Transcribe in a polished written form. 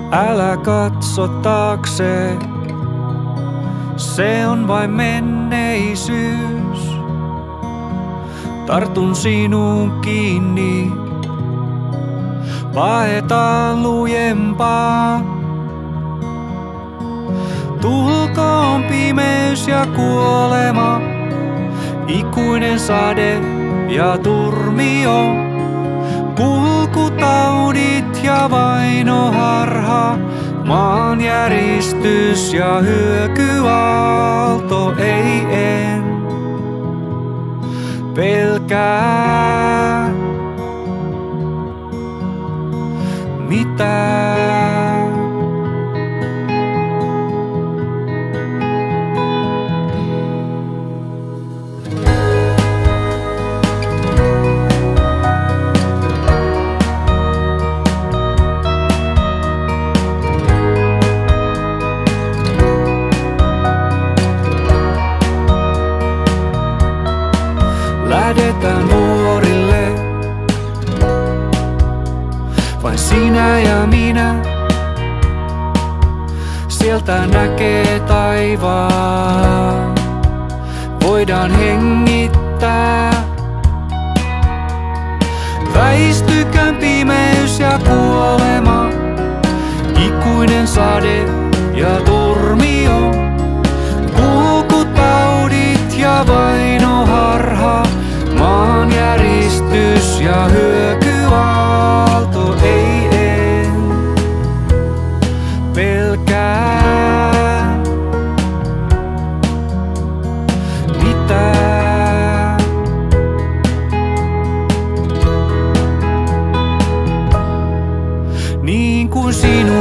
Älä katso taakse, se on vain menneisyys. Tartun sinuun kiinni, paetaan lujempaa. Tulkoon pimeys ja kuolema, ikuinen sade ja turmio. Kulkutaudit ja vainoharha, maanjäristys ja hyökyaalto. Ei en pelkää mitään. Lähdetään vuorille, vain sinä ja minä. Sieltä näkee taivaan, voidaan hengittää. Väistykään pimeys ja kuolema, ikuinen sade ja turmio. Kulkutaudit ja vainoharha, maanjäristys ja hyökyaalto. Ei en pelkää mitään. Niin kuin sinun